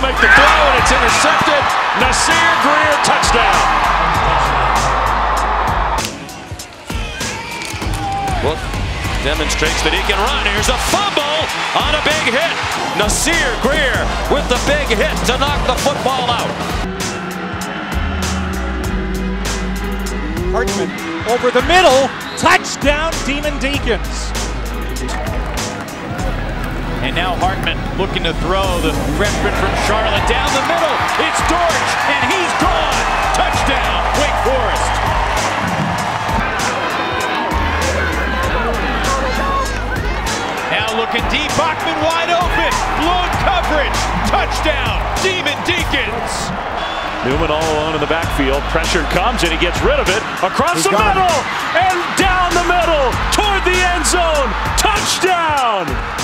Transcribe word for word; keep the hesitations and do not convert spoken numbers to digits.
make the throw, and it's intercepted. Nasir Greer, touchdown. Look, demonstrates that he can run. Here's a fumble on a big hit. Nasir Greer with the big hit to knock the football out. Hartman over the middle. Touchdown, Demon Deacons. And now Hartman looking to throw the freshman from Charlotte down the middle. It's Dortch, and he's gone. Touchdown, Wake Forest. Now looking deep, Bachman wide open. Blown coverage. Touchdown, Demon Deacons. Newman all alone in the backfield. Pressure comes, and he gets rid of it. Across the middle, and down the middle, toward the end zone. Touchdown!